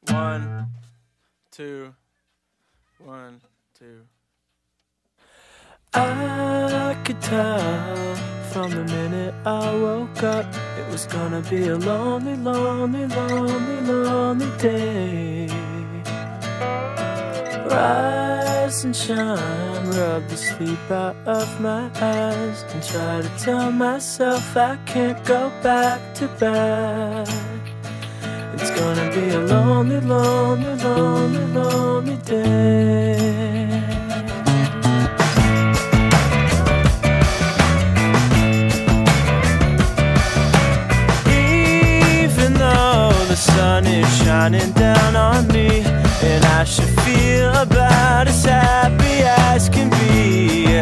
1, 2, 1, 2. I could tell from the minute I woke up it was gonna be a lonely, lonely, lonely, lonely day. Rise and shine, rub the sleep out of my eyes, and try to tell myself I can't go back to bed. It's gonna be a lonely, lonely, lonely, lonely day. Even though the sun is shining down on me, and I should feel about as happy as can be,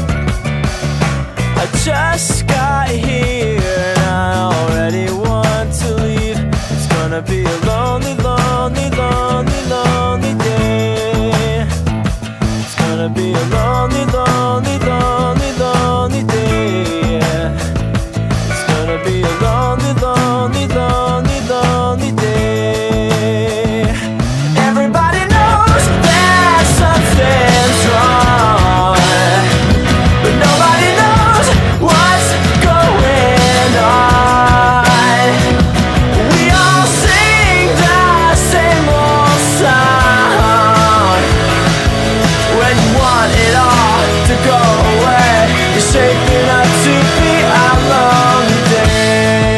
I just got here and I already want to leave. It's gonna be a lonely, lonely, lonely, lonely day. It's gonna be a lonely, lonely, lonely, lonely day. It's gonna be a lonely, lonely, lonely, lonely day. Everybody knows that something's wrong, but nobody knows what's going on. We all sing the same old song. When you want it all to go away, you're shaping up to be a lonely day.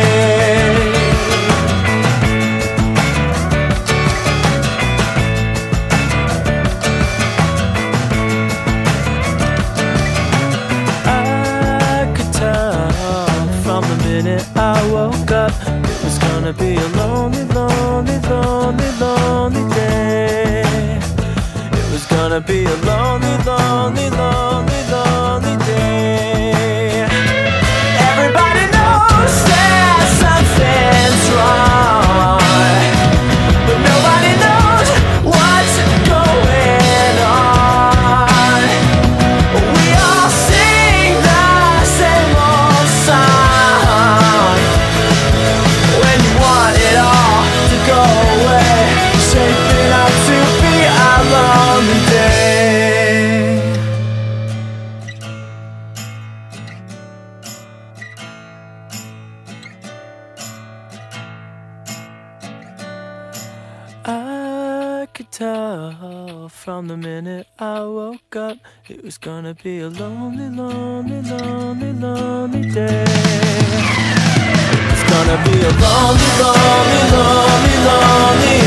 I could tell from the minute I woke up it was gonna be a lonely, lonely, lonely, lonely day. It was gonna be a lonely, lonely, lonely, lonely day. Everybody knows that something's wrong, but nobody knows what's going on. We all sing the same old song. When you want it all to go away, shaping up to be a lonely day. I could tell from the minute I woke up it was gonna be a lonely, lonely, lonely, lonely day. It's gonna be a lonely, lonely, lonely, lonely